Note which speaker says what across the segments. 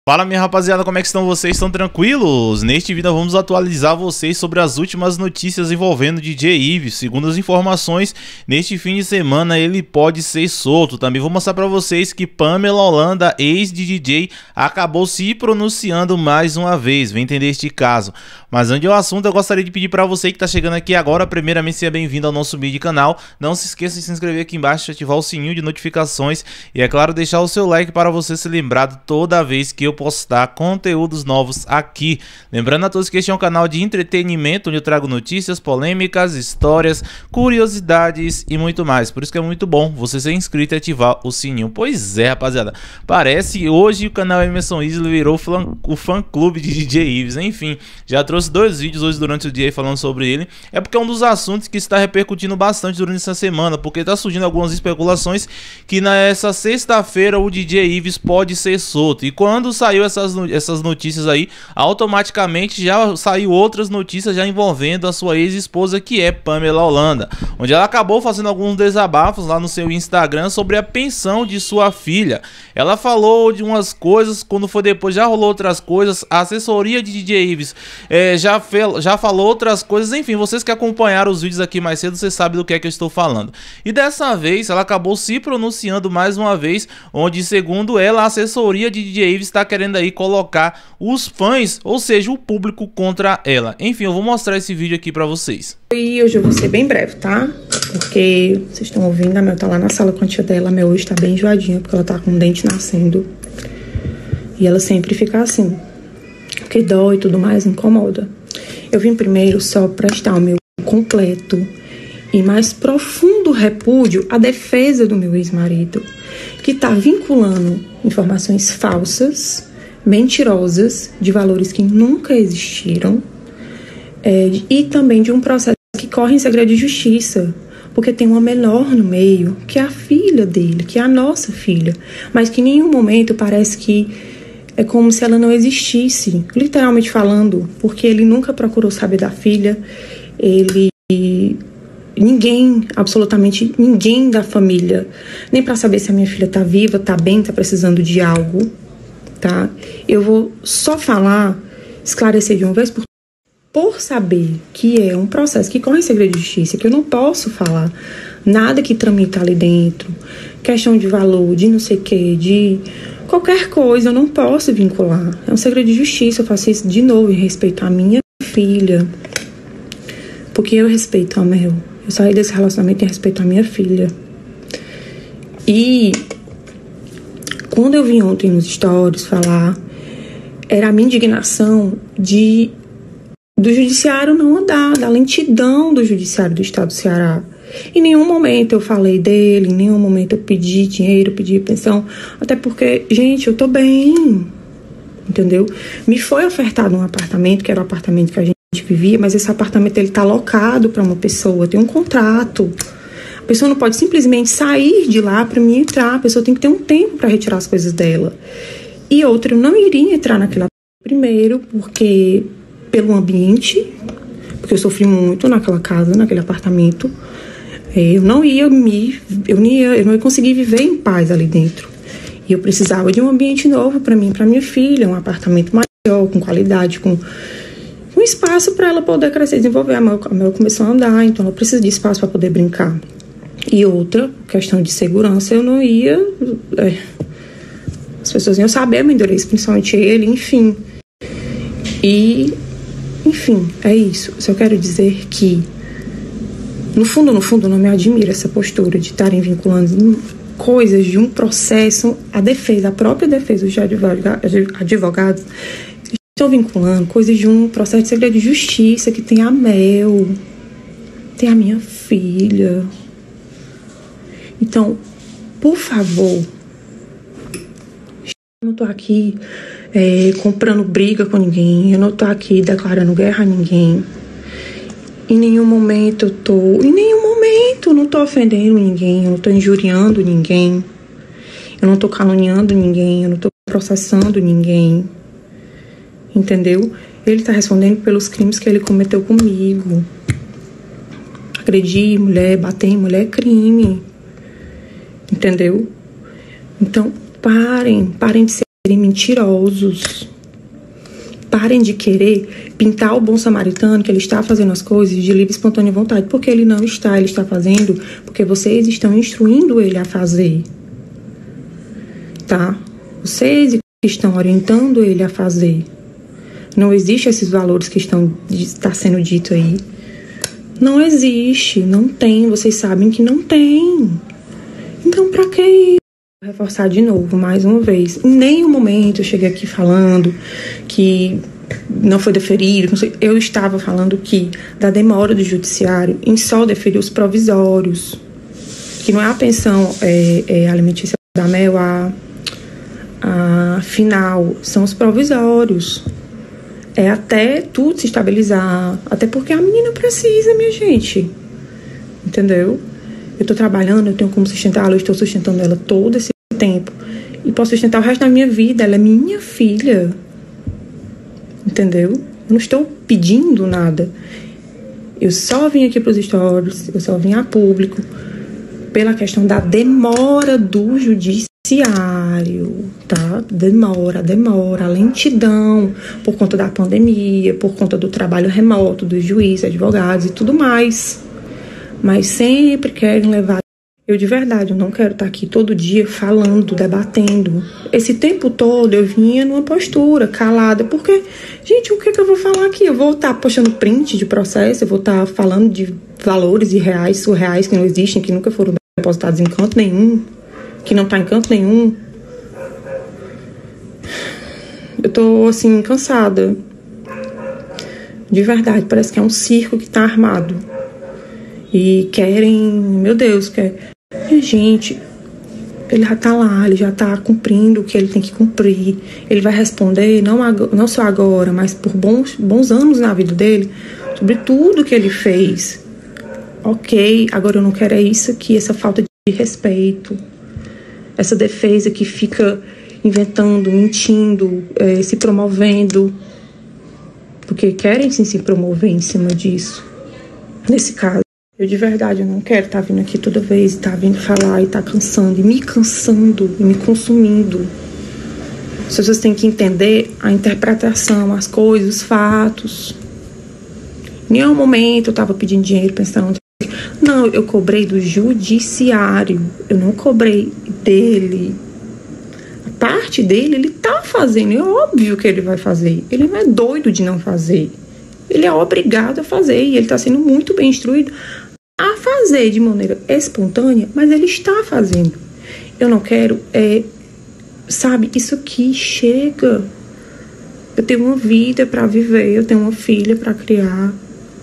Speaker 1: Fala, minha rapaziada, como é que estão vocês? Estão tranquilos? Neste vídeo vamos atualizar vocês sobre as últimas notícias envolvendo o DJ Ives. Segundo as informações, neste fim de semana ele pode ser solto. Também vou mostrar para vocês que Pamela Holanda, ex de DJ, acabou se pronunciando mais uma vez. Vem entender este caso. Mas antes do assunto, eu gostaria de pedir para você que está chegando aqui agora, primeiramente seja bem-vindo ao nosso vídeo e canal. Não se esqueça de se inscrever aqui embaixo, ativar o sininho de notificações e, é claro, deixar o seu like para você ser lembrado toda vez que eu postar conteúdos novos aqui. Lembrando a todos que este é um canal de entretenimento onde eu trago notícias, polêmicas, histórias, curiosidades e muito mais. Por isso que é muito bom você ser inscrito e ativar o sininho. Pois é, rapaziada, parece hoje o canal Emerson Isley virou o fã-clube de DJ Ives. Enfim, já trouxe 2 vídeos hoje durante o dia aí falando sobre ele. É porque é um dos assuntos que está repercutindo bastante durante essa semana, porque está surgindo algumas especulações que nessa sexta-feira o DJ Ives pode ser solto. E quando saiu essas notícias aí, automaticamente já saiu outras notícias já envolvendo a sua ex-esposa, que é Pamela Holanda, onde ela acabou fazendo alguns desabafos lá no seu Instagram sobre a pensão de sua filha. Ela falou de umas coisas, quando foi depois já rolou outras coisas. A assessoria de DJ Ives já falou outras coisas. Enfim, vocês que acompanharam os vídeos aqui mais cedo, vocês sabem do que é que eu estou falando. E dessa vez ela acabou se pronunciando mais uma vez, onde, segundo ela, a assessoria de DJ Ives está querendo aí colocar os fãs, ou seja, o público, contra ela. Enfim, eu vou mostrar esse vídeo aqui pra vocês.
Speaker 2: E hoje eu vou ser bem breve, tá? Porque vocês estão ouvindo, a Mel tá lá na sala com a tia dela. A Mel hoje tá bem enjoadinha, porque ela tá com o dente nascendo. E ela sempre fica assim, porque dói e tudo mais, incomoda. Eu vim primeiro só prestar o meu completo e mais profundo repúdio à defesa do meu ex-marido, que tá vinculando informações falsas, mentirosas, de valores que nunca existiram, e também de um processo que corre em segredo de justiça, porque tem uma menor no meio, que é a filha dele, que é a nossa filha, mas que em nenhum momento parece que é como se ela não existisse, literalmente falando, porque ele nunca procurou saber da filha, ninguém, absolutamente ninguém da família, nem para saber se a minha filha tá viva, tá bem, tá precisando de algo, tá? Eu vou só falar, esclarecer de uma vez por saber que é um processo que corre em segredo de justiça, que eu não posso falar nada que tramita ali dentro, questão de valor, de não sei o que, de qualquer coisa, eu não posso vincular. É um segredo de justiça, eu faço isso de novo em respeito à minha filha, porque eu respeito a Mel. Eu saí desse relacionamento em respeito à minha filha. E quando eu vim ontem nos stories falar, era a minha indignação do judiciário não andar, da lentidão do judiciário do estado do Ceará. Em nenhum momento eu falei dele, em nenhum momento eu pedi dinheiro, pedi pensão, até porque, gente, eu tô bem, entendeu? Me foi ofertado um apartamento, que era o apartamento que a gente vivia, mas esse apartamento ele tá alocado para uma pessoa, tem um contrato. A pessoa não pode simplesmente sair de lá para mim entrar, a pessoa tem que ter um tempo para retirar as coisas dela. E outra, eu não iria entrar naquela primeiro, porque pelo ambiente, porque eu sofri muito naquela casa, naquele apartamento. Eu não ia conseguir viver em paz ali dentro. E eu precisava de um ambiente novo para mim, para minha filha, um apartamento maior, com qualidade, com um espaço para ela poder crescer e desenvolver. A Mel começou a andar, então ela precisa de espaço para poder brincar. E outra questão de segurança, eu não ia... as pessoas iam saber meu endereço, principalmente ele, enfim. E, enfim, é isso. Eu só quero dizer que no fundo, não me admira essa postura de estarem vinculando coisas de um processo, a própria defesa dos advogados estão vinculando coisas de um processo de segredo de justiça que tem a Mel, tem a minha filha. Então, por favor, eu não tô aqui comprando briga com ninguém, eu não tô aqui declarando guerra a ninguém. Em nenhum momento eu não tô ofendendo ninguém, eu não tô injuriando ninguém, eu não tô caluniando ninguém, eu não tô processando ninguém, entendeu? Ele tá respondendo pelos crimes que ele cometeu comigo. Agredir mulher, bater em mulher é crime, entendeu? Então, parem de ser serem mentirosos. Parem de querer pintar o bom samaritano, que ele está fazendo as coisas de livre e espontânea vontade, porque ele não está, ele está fazendo porque vocês estão instruindo ele a fazer, tá? Vocês estão orientando ele a fazer. Não existe esses valores que está sendo dito aí. Não existe, não tem, vocês sabem que não tem. Então, pra que isso? Vou reforçar de novo, mais uma vez. Em nenhum momento eu cheguei aqui falando que não foi deferido. Eu estava falando da demora do judiciário em só deferir os provisórios. Que não é a pensão alimentícia da Mel, a final. São os provisórios. É até tudo se estabilizar. Até porque a menina precisa, minha gente. Entendeu? Eu tô trabalhando, eu tenho como sustentá-la, eu estou sustentando ela todo esse tempo. E posso sustentar o resto da minha vida. Ela é minha filha. Entendeu? Eu não estou pedindo nada. Eu só vim aqui para os stories, eu só vim a público pela questão da demora do judiciário, tá? Demora, lentidão, por conta da pandemia, por conta do trabalho remoto dos juízes, advogados e tudo mais. Mas sempre querem levar. Eu de verdade, eu não quero estar aqui todo dia falando, debatendo. Esse tempo todo eu vinha numa postura calada, porque, gente, o que eu vou falar aqui? Eu vou estar postando print de processo, eu vou estar falando de valores irreais, surreais, que não existem, que nunca foram depositados em canto nenhum, que não está em canto nenhum. Eu tô, assim, cansada. De verdade, parece que é um circo que tá armado. E querem, meu Deus, gente, ele já tá lá, ele já tá cumprindo o que ele tem que cumprir. Ele vai responder, não só agora, mas por bons anos na vida dele, sobre tudo que ele fez. Ok, agora eu não quero isso aqui, essa falta de respeito, essa defesa que fica inventando, mentindo, se promovendo, porque querem sim se promover em cima disso. Nesse caso, eu de verdade eu não quero estar vindo aqui toda vez, estar vindo falar e estar cansando, e me consumindo. As pessoas têm que entender a interpretação, as coisas, os fatos. Em nenhum momento eu estava pedindo dinheiro pensando. Não, eu cobrei do judiciário, eu não cobrei dele. A parte dele, ele tá fazendo, é óbvio que ele vai fazer. Ele não é doido de não fazer. Ele é obrigado a fazer e ele está sendo muito bem instruído a fazer de maneira espontânea, mas ele está fazendo. Eu não quero, sabe, isso aqui chega. Eu tenho uma vida para viver, eu tenho uma filha para criar.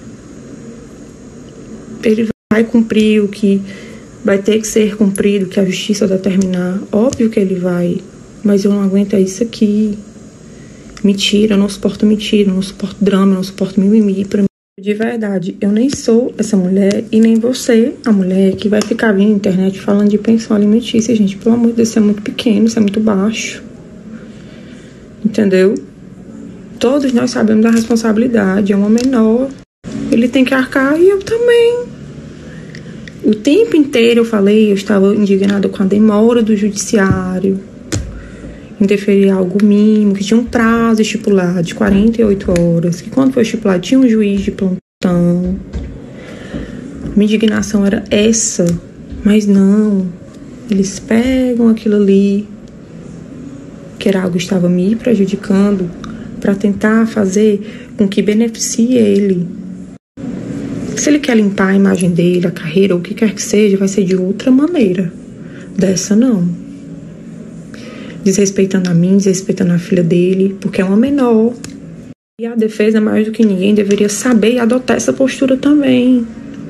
Speaker 2: Ele vai cumprir o que vai ter que ser cumprido, que a justiça determinar. Óbvio que ele vai, mas eu não aguento isso aqui. Mentira, eu não suporto mentira, eu não suporto drama, eu não suporto mimimi. Pra mim, de verdade, eu nem sou essa mulher e nem você, a mulher que vai ficar vindo na internet falando de pensão alimentícia. Gente, pelo amor de Deus, isso é muito pequeno, isso é muito baixo. Entendeu? Todos nós sabemos da responsabilidade, é uma menor. Ele tem que arcar e eu também. O tempo inteiro eu falei, eu estava indignada com a demora do judiciário em deferir algo mínimo, que tinha um prazo estipulado de 48 horas, que quando foi estipulado tinha um juiz de plantão. Minha indignação era essa, mas não. Eles pegam aquilo ali, que era algo que estava me prejudicando, para tentar fazer com que beneficie ele. Se ele quer limpar a imagem dele, a carreira, ou o que quer que seja, vai ser de outra maneira. Dessa não. Desrespeitando a mim, desrespeitando a filha dele, porque é uma menor. E a defesa, mais do que ninguém, deveria saber e adotar essa postura também.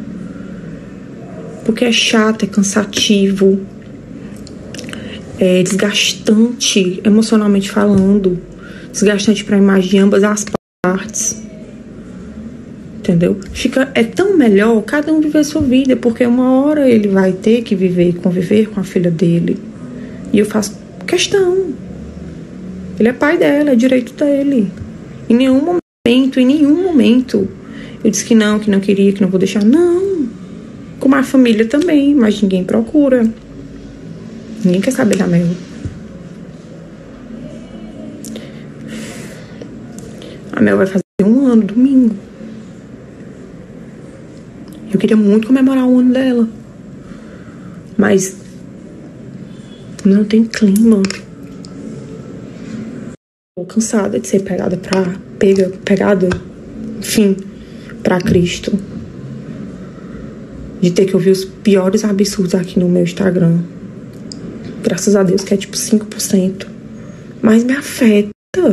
Speaker 2: Porque é chato, é cansativo, é desgastante, emocionalmente falando. Desgastante para a imagem de ambas as partes. Entendeu? É tão melhor cada um viver sua vida, porque uma hora ele vai ter que viver e conviver com a filha dele. E eu faço questão. Ele é pai dela, é direito dele. Em nenhum momento eu disse que não queria, que não vou deixar. Não. Como a família também, mas ninguém procura. Ninguém quer saber da Mel. A Mel vai fazer 1 ano, domingo. Eu queria muito comemorar o ano dela. Mas não tem clima. Tô cansada de ser pegada, enfim, pra Cristo. De ter que ouvir os piores absurdos aqui no meu Instagram. Graças a Deus que é tipo 5%. Mas me afeta.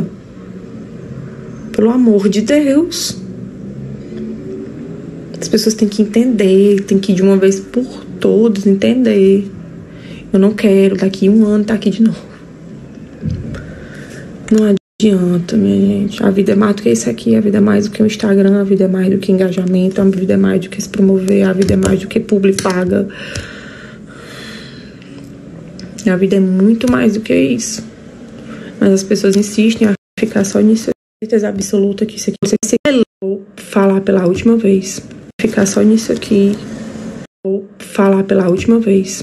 Speaker 2: Pelo amor de Deus. As pessoas têm que entender, tem que de uma vez por todas entender. Eu não quero daqui 1 ano estar aqui de novo. Não adianta, minha gente. A vida é mais do que isso aqui. A vida é mais do que o Instagram. A vida é mais do que engajamento. A vida é mais do que se promover. A vida é mais do que publi paga. A vida é muito mais do que isso. Mas as pessoas insistem a ficar só nisso. Certeza absoluta que isso aqui. Vou falar pela última vez. Ficar só nisso aqui. Vou falar pela última vez.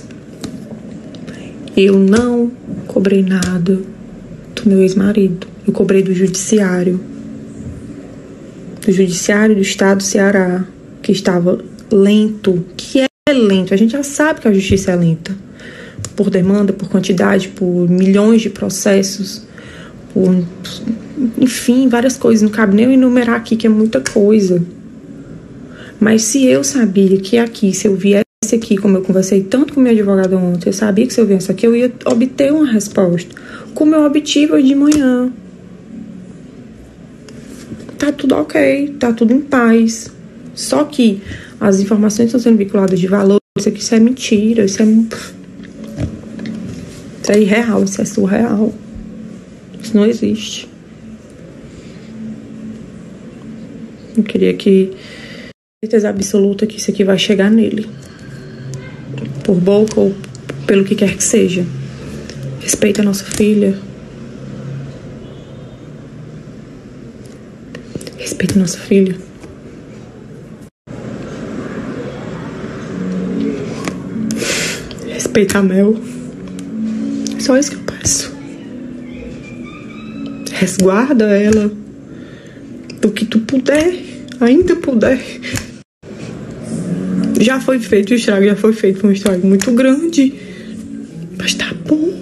Speaker 2: Eu não cobrei nada do meu ex-marido. Eu cobrei do judiciário. Do judiciário do estado do Ceará. Que estava lento. Que é lento. A gente já sabe que a justiça é lenta. Por demanda, por quantidade, por milhões de processos. Por, enfim, várias coisas. Não cabe nem eu enumerar aqui, que é muita coisa. Mas se eu sabia que aqui, se eu viesse aqui, como eu conversei tanto com minha advogada ontem, eu sabia que se eu viesse aqui, eu ia obter uma resposta. Como eu obtive hoje de manhã. Tá tudo ok, tá tudo em paz. Só que as informações estão sendo vinculadas de valor. Isso é mentira, isso é irreal, isso é surreal. Isso não existe. Eu queria que certeza absoluta que isso aqui vai chegar nele. Por boca ou pelo que quer que seja. Respeita a nossa filha. Respeita a nossa filha. Respeita a Mel. Só isso que eu peço. Resguarda ela do que tu puder, ainda puder. Já foi feito o estrago, já foi feito. Foi um estrago muito grande. Mas tá bom.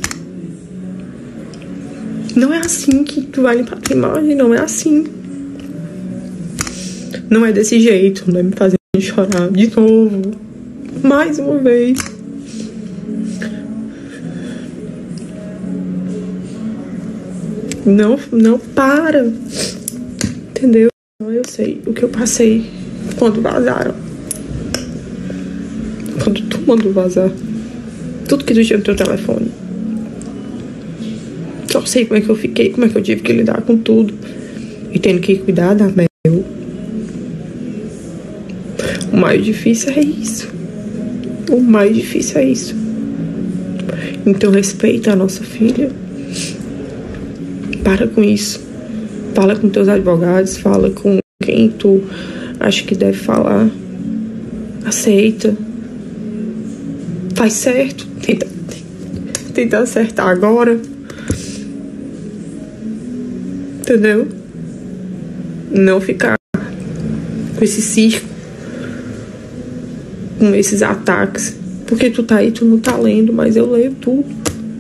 Speaker 2: Não é assim que tu vai limpar a tua imagem, não é assim. Não é desse jeito, não é me fazendo chorar de novo. Mais uma vez. Não para. Entendeu? Eu sei o que eu passei quando vazaram. Quando tu mandou vazar tudo que tu tinha no teu telefone. Só sei como é que eu fiquei, como é que eu tive que lidar com tudo. E tendo que cuidar da Mel. O mais difícil é isso. O mais difícil é isso. Então respeita a nossa filha. Para com isso. Fala com teus advogados. Fala com quem tu acha que deve falar. Aceita. Faz certo. Tenta acertar agora. Entendeu? Não ficar com esse circo. Com esses ataques. Porque tu tá aí, tu não tá lendo, mas eu leio tudo.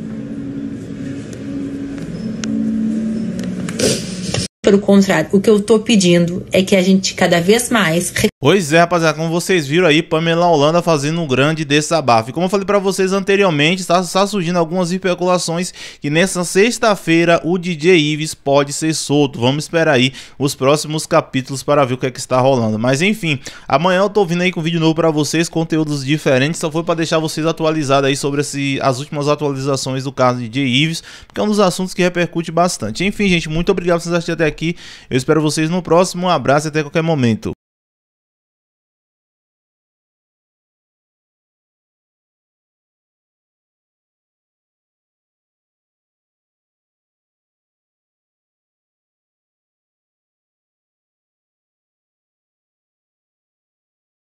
Speaker 3: Pelo contrário, o que eu tô pedindo é que a gente cada vez mais...
Speaker 1: Pois é, rapaziada, como vocês viram aí, Pamela Holanda fazendo um grande desabafo. E como eu falei pra vocês anteriormente, está surgindo algumas especulações que nessa sexta-feira o DJ Ives pode ser solto. Vamos esperar aí os próximos capítulos para ver o que é que está rolando. Mas enfim, amanhã eu tô vindo aí com um vídeo novo pra vocês, conteúdos diferentes. Só foi pra deixar vocês atualizados aí sobre as últimas atualizações do caso de DJ Ives, porque é um dos assuntos que repercute bastante. Enfim, gente, muito obrigado por vocês assistirem até aqui. Eu espero vocês no próximo. Um abraço e até qualquer momento.